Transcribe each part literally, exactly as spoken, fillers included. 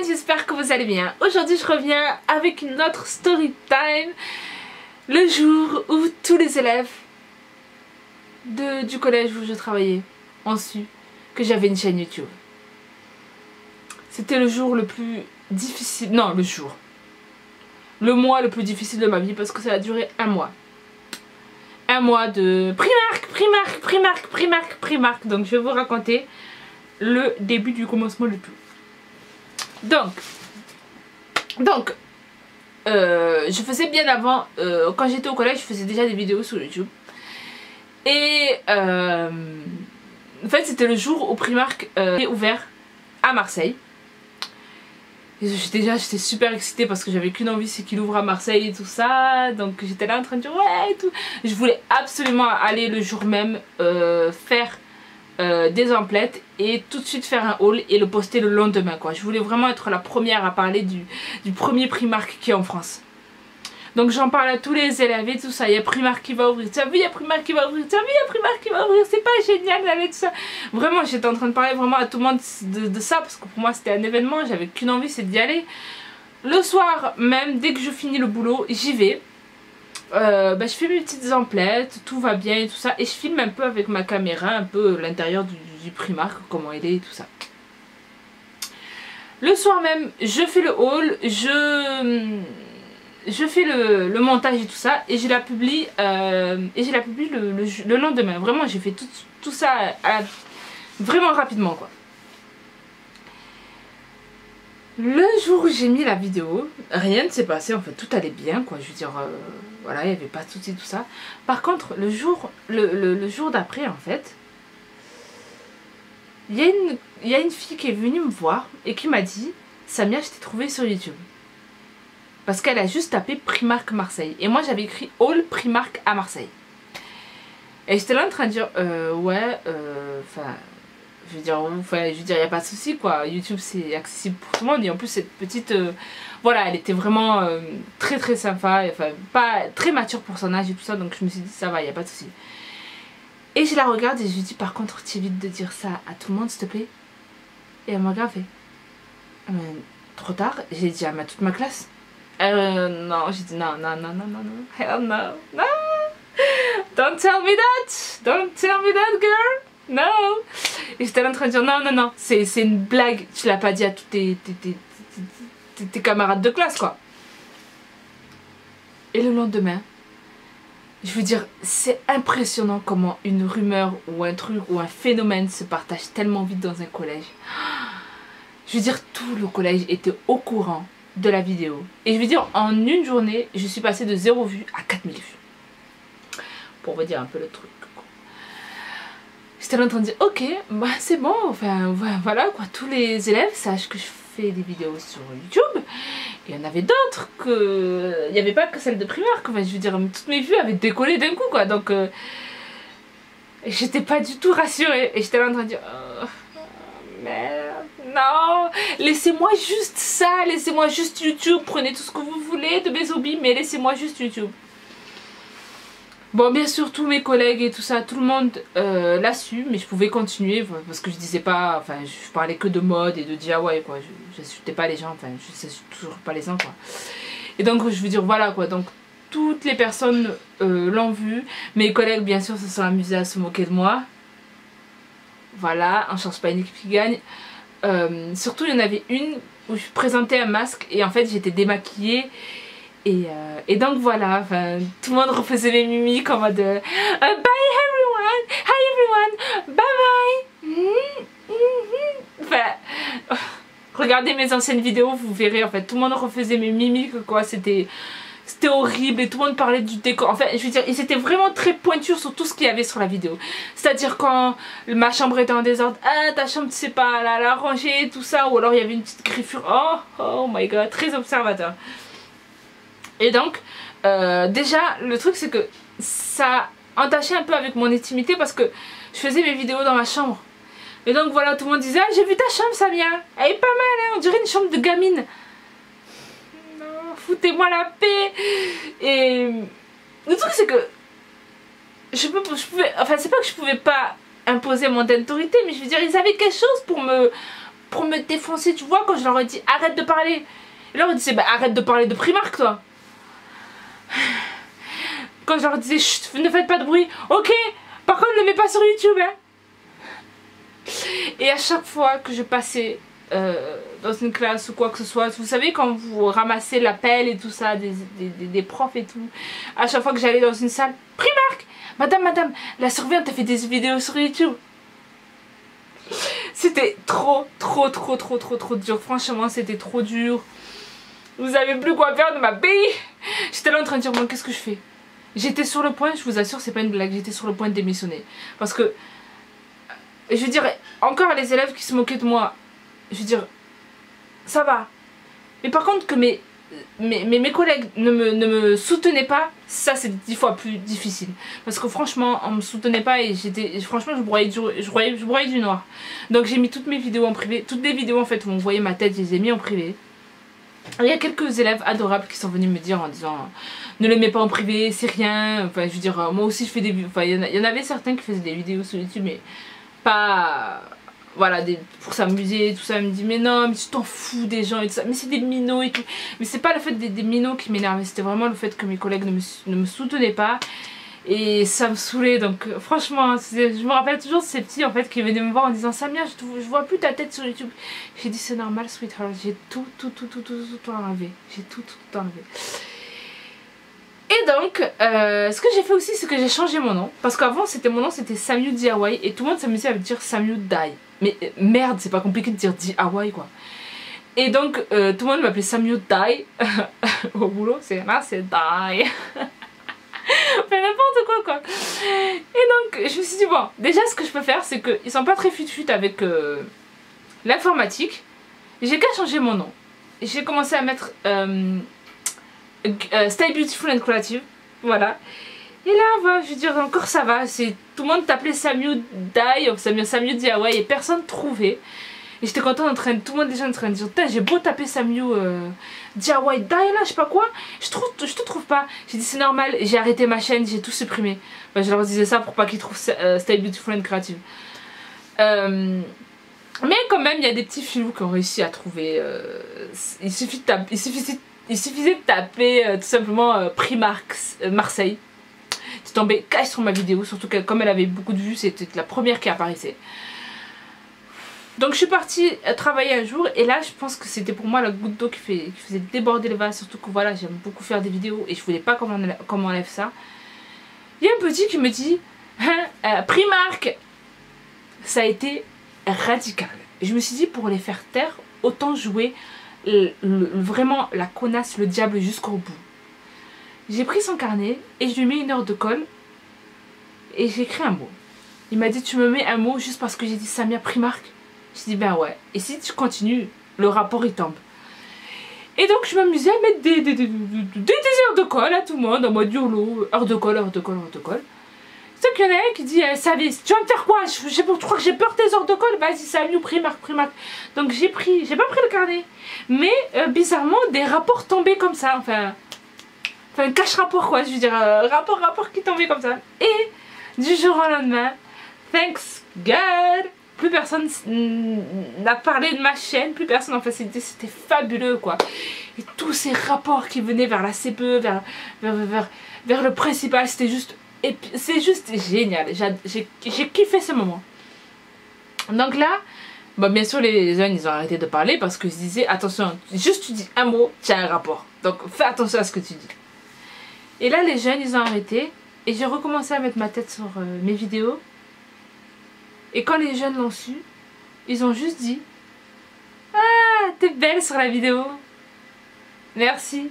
j'espère que vous allez bien. Aujourd'hui je reviens avec une autre story time. Le jour où tous les élèves de, du collège où je travaillais ont su que j'avais une chaîne YouTube. C'était le jour le plus difficile, non le jour, le mois le plus difficile de ma vie parce que ça a duré un mois. Un mois de Primark, Primark, Primark, Primark, Primark. Donc je vais vous raconter le début du commencement de tout. Donc, donc euh, je faisais bien avant, euh, quand j'étais au collège, je faisais déjà des vidéos sur YouTube. Et euh, en fait, c'était le jour où Primark euh, est ouvert à Marseille. Et déjà, j'étais super excitée parce que j'avais qu'une envie, c'est qu'il ouvre à Marseille et tout ça. Donc j'étais là en train de dire ouais et tout. Je voulais absolument aller le jour même euh, faire Euh, des emplettes et tout de suite faire un haul et le poster le lendemain quoi. Je voulais vraiment être la première à parler du, du premier Primark qui est en France. Donc j'en parle à tous les élèves et tout ça. Il y a Primark qui va ouvrir, tu as vu, il y a Primark qui va ouvrir, tu as vu, il y a Primark qui va ouvrir, c'est pas génial d'aller tout ça. Vraiment j'étais en train de parler vraiment à tout le monde de, de ça parce que pour moi c'était un événement, j'avais qu'une envie, c'est d'y aller. Le soir même, dès que je finis le boulot, j'y vais. Euh, bah, je fais mes petites emplettes, tout va bien et tout ça, et je filme un peu avec ma caméra un peu l'intérieur du, du Primark, comment il est et tout ça. Le soir même je fais le haul, je, je fais le, le montage et tout ça, et je la publie, euh, et je la publie le, le, le lendemain. Vraiment j'ai fait tout, tout ça à, à, vraiment rapidement quoi. Le jour où j'ai mis la vidéo, rien ne s'est passé en fait, tout allait bien quoi, je veux dire, euh, voilà, il n'y avait pas de soucis tout ça. Par contre, le jour, le, le, le jour d'après en fait, il y, a une, il y a une fille qui est venue me voir et qui m'a dit « Samia, je t'ai trouvé sur YouTube ». Parce qu'elle a juste tapé Primark Marseille. Et moi j'avais écrit « All Primark à Marseille ». Et j'étais là en train de dire euh, « Ouais, enfin... Euh, Je veux dire, enfin, je veux dire, il n'y a pas de souci quoi. YouTube c'est accessible pour tout le monde. Et en plus cette petite, euh, voilà, elle était vraiment euh, très très sympa. Enfin, pas très mature pour son âge et tout ça. Donc je me suis dit ça va, il n'y a pas de souci. Et je la regarde et je lui dis par contre, tu évites de dire ça à tout le monde s'il te plaît. Et elle m'a regardé. Trop tard, j'ai dit à ma, toute ma classe. Euh, non, j'ai dit non, non, non, non, non, non. Hell no, no. Don't tell me that. Don't tell me that girl. Non. Et j'étais en train de dire non non non c'est une blague, tu l'as pas dit à tous tes, tes, tes, tes, tes camarades de classe quoi. Et le lendemain, je veux dire, c'est impressionnant comment une rumeur ou un truc ou un phénomène se partage tellement vite dans un collège. Je veux dire, tout le collège était au courant de la vidéo. Et je veux dire, en une journée, je suis passée de zéro vue à quatre mille vues. Pour vous dire un peu le truc. J'étais en train de dire ok, bah c'est bon, enfin voilà quoi, tous les élèves sachent que je fais des vidéos sur YouTube. Et il y en avait d'autres que... Il n'y avait pas que celle de Primark, enfin, je veux dire, toutes mes vues avaient décollé d'un coup quoi, donc... Euh... J'étais pas du tout rassurée, et j'étais là en train de dire oh, merde, non, laissez-moi juste ça, laissez-moi juste YouTube, prenez tout ce que vous voulez de mes hobbies, mais laissez-moi juste YouTube. Bon, bien sûr, tous mes collègues et tout ça, tout le monde euh, l'a su, mais je pouvais continuer parce que je disais pas, enfin, je parlais que de mode et de D I Y quoi. Je n'insultais pas les gens, enfin, je n'insulte toujours pas les gens quoi. Et donc, je veux dire, voilà quoi. Donc, toutes les personnes euh, l'ont vu. Mes collègues, bien sûr, se sont amusés à se moquer de moi. Voilà, on ne change pas une équipe qui gagne. Euh, surtout, il y en avait une où je présentais un masque et en fait, j'étais démaquillée. Et, euh, et donc voilà, enfin, tout le monde refaisait les mimiques en mode euh, bye everyone, hi everyone, bye bye. Mmh, mmh. Enfin, euh, regardez mes anciennes vidéos, vous verrez en fait, tout le monde refaisait mes mimiques quoi, c'était c'était horrible et tout le monde parlait du décor. Enfin, je veux dire, ils étaient vraiment très pointus sur tout ce qu'il y avait sur la vidéo. C'est-à-dire quand ma chambre était en désordre, ah ta chambre tu sais pas, la, la ranger, tout ça, ou alors il y avait une petite griffure, oh, oh my god, très observateur. Et donc, euh, déjà, le truc c'est que ça entachait un peu avec mon intimité parce que je faisais mes vidéos dans ma chambre. Et donc voilà, tout le monde disait ah, j'ai vu ta chambre Samia, elle est pas mal, hein, on dirait une chambre de gamine. Non, foutez-moi la paix. Et le truc c'est que je, peux, je pouvais, enfin c'est pas que je pouvais pas imposer mon autorité, mais je veux dire, ils avaient quelque chose pour me... pour me défoncer, tu vois, quand je leur ai dit arrête de parler. Et là on disait bah arrête de parler de Primark toi. Quand je leur disais chut, ne faites pas de bruit, ok, par contre ne mets pas sur YouTube hein. Et à chaque fois que je passais euh, dans une classe ou quoi que ce soit, vous savez quand vous ramassez l'appel et tout ça des, des, des, des profs et tout, à chaque fois que j'allais dans une salle, Primark, madame, madame, la surveillante a fait des vidéos sur YouTube. C'était trop, trop, trop, trop, trop, trop dur. Franchement, c'était trop dur. Vous savez plus quoi faire de ma pays. J'étais là en train de dire, moi, qu'est-ce que je fais? J'étais sur le point, je vous assure, c'est pas une blague, j'étais sur le point de démissionner. Parce que, je veux dire, encore les élèves qui se moquaient de moi, je veux dire, ça va. Mais par contre, que mes, mes, mes, mes collègues ne me, ne me soutenaient pas, ça c'est dix fois plus difficile. Parce que franchement, on me soutenait pas et j'étais, franchement, je broyais, du, je, broyais, je broyais du noir. Donc j'ai mis toutes mes vidéos en privé. Toutes les vidéos en fait où on voyait ma tête, je les ai mis en privé. Il y a quelques élèves adorables qui sont venus me dire en disant ne les mets pas en privé, c'est rien. Enfin, je veux dire, moi aussi je fais des vidéos. Enfin, il y, y en avait certains qui faisaient des vidéos sur YouTube, mais pas. Voilà, des, pour s'amuser, tout ça. Elle me dit, mais non, mais tu t'en fous des gens et tout ça. Mais c'est des minots et tout. Mais c'est pas le fait des, des minots qui m'énervait, c'était vraiment le fait que mes collègues ne me, ne me soutenaient pas. Et ça me saoulait. Donc, franchement, je me rappelle toujours de ces petits en fait qui venaient me voir en disant, Samia, je, te, je vois plus ta tête sur YouTube. J'ai dit, c'est normal, sweetheart. J'ai tout, tout, tout, tout, tout, tout, tout enlevé. J'ai tout, tout, tout enlevé. Et donc, euh, ce que j'ai fait aussi, c'est que j'ai changé mon nom. Parce qu'avant, c'était mon nom, c'était Samyu D I Y. Et tout le monde s'amusait à me dire Samyu Dai. Mais euh, merde, c'est pas compliqué de dire D I Y quoi. Et donc, euh, tout le monde m'appelait Samyu Dai. Au boulot, c'est là, c'est Dai. On fait n'importe quoi quoi. Et donc, je me suis dit, bon, déjà, ce que je peux faire, c'est qu'ils sont pas très fut-fut avec euh, l'informatique. J'ai qu'à changer mon nom. J'ai commencé à mettre. Euh, Euh, Stay Beautiful and Creative, voilà. Et là, bah, je veux dire, encore ça va. Tout le monde t'appelait Samyu Dai, ou Samyu, Samyu D I Y, et personne trouvait. Et j'étais contente en train de. Tout le monde déjà en train de dire, j'ai beau taper Samyu euh, D I Y Dai là, je sais pas quoi, je, trouve, je te trouve pas. J'ai dit, c'est normal, j'ai arrêté ma chaîne, j'ai tout supprimé. Bah, je leur disais ça pour pas qu'ils trouvent euh, Stay Beautiful and Creative. Euh, mais quand même, il y a des petits filous qui ont réussi à trouver. Euh, il suffit de taper. Il suffit Il suffisait de taper euh, tout simplement euh, Primark euh, Marseille. Tu tombais cash sur ma vidéo, surtout que comme elle avait beaucoup de vues, c'était la première qui apparaissait. Donc je suis partie euh, travailler un jour et là je pense que c'était pour moi la goutte d'eau qui, fait, qui faisait déborder le vase. Surtout que voilà, j'aime beaucoup faire des vidéos et je voulais pas comment on, comment on enlève ça. Il y a un petit qui me dit hein, euh, Primark, ça a été radical. Et je me suis dit pour les faire taire, autant jouer Le, le, vraiment la connasse, le diable jusqu'au bout. J'ai pris son carnet et je lui mets une heure de colle et j'ai écrit un mot. Il m'a dit tu me mets un mot juste parce que j'ai dit Samia Primark. J'ai dit ben ouais. Et si tu continues, le rapport il tombe. Et donc je m'amusais à mettre des, des, des, des, des heures de colle à tout le monde en mode YOLO. Heure de colle, heure de colle, heure de colle. C'est qu'il y en a un qui dit eh, Savis, tu vas me faire quoi? Je, je, je crois que j'ai peur tes heures de colle. Vas-y, Samia Primark, Primark. Donc j'ai pris, j'ai pas pris le carnet. Mais euh, bizarrement, des rapports tombaient comme ça. Enfin, enfin cache rapport quoi. Je veux dire, euh, rapport, rapport qui tombait comme ça. Et du jour au lendemain, thanks God, plus personne n'a parlé de ma chaîne. Plus personne, enfin, c'était fabuleux quoi. Et tous ces rapports qui venaient vers la C P E, vers, vers, vers, vers le principal, c'était juste. C'est juste génial, j'ai kiffé ce moment. Donc là, bon, bien sûr les jeunes ils ont arrêté de parler parce que je disais attention, juste tu dis un mot, tu as un rapport. Donc fais attention à ce que tu dis. Et là les jeunes ils ont arrêté et j'ai recommencé à mettre ma tête sur euh, mes vidéos. Et quand les jeunes l'ont su, ils ont juste dit ah t'es belle sur la vidéo. Merci.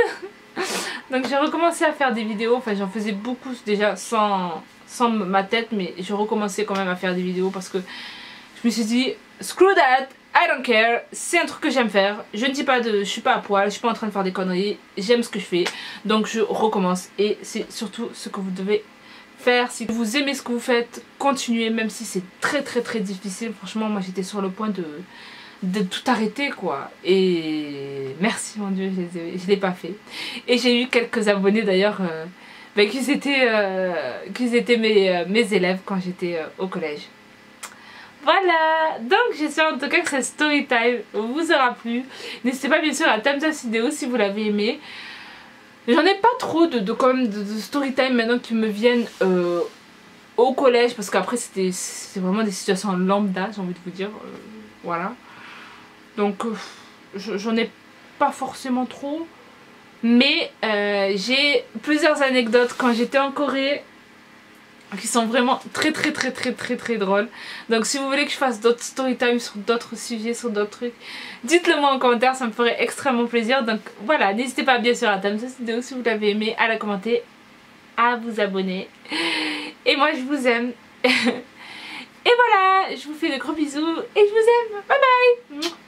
Donc j'ai recommencé à faire des vidéos, enfin j'en faisais beaucoup déjà sans, sans ma tête, mais j'ai recommencé quand même à faire des vidéos parce que je me suis dit screw that, I don't care, c'est un truc que j'aime faire, je ne dis pas de, je suis pas à poil, je suis pas en train de faire des conneries, j'aime ce que je fais, donc je recommence et c'est surtout ce que vous devez faire. Si vous aimez ce que vous faites, continuez même si c'est très très très difficile. Franchement moi j'étais sur le point de... de tout arrêter quoi. Et merci mon dieu, je ne l'ai pas fait. Et j'ai eu quelques abonnés d'ailleurs euh, bah, qui étaient, euh, qui étaient mes, euh, mes élèves quand j'étais euh, au collège. Voilà, donc j'espère en tout cas que cette story time vous aura plu. N'hésitez pas bien sûr à thumb cette vidéo si vous l'avez aimé. J'en ai pas trop de, de, quand même, de, de story time maintenant qui me viennent euh, au collège, parce qu'après c'était vraiment des situations lambda, j'ai envie de vous dire. Euh, voilà. Donc euh, j'en ai pas forcément trop. Mais euh, j'ai plusieurs anecdotes quand j'étais en Corée qui sont vraiment très très très très très très drôles. Donc si vous voulez que je fasse d'autres story time sur d'autres sujets, sur d'autres trucs, dites-le moi en commentaire, ça me ferait extrêmement plaisir. Donc voilà, n'hésitez pas bien sûr à thumb cette vidéo si vous l'avez aimé, à la commenter, à vous abonner. Et moi je vous aime. Et voilà, je vous fais de gros bisous et je vous aime. Bye bye.